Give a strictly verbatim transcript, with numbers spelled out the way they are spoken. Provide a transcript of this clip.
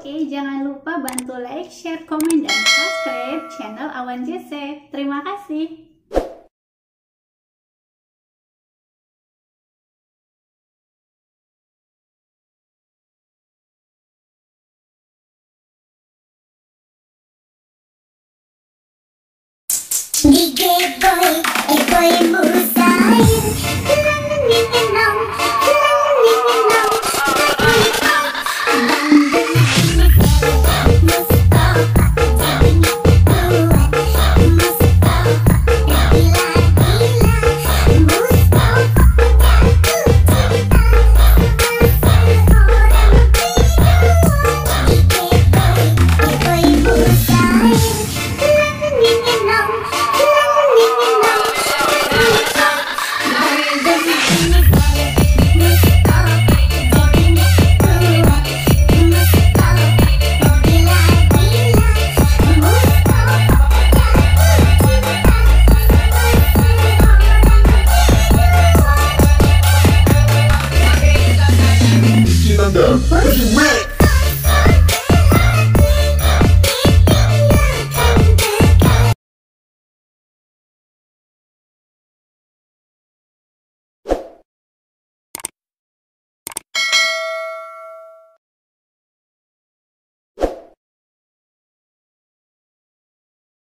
Oke, jangan lupa bantu like, share, komen, dan subscribe channel Awan J C. Terima kasih. D J boy, eh boy,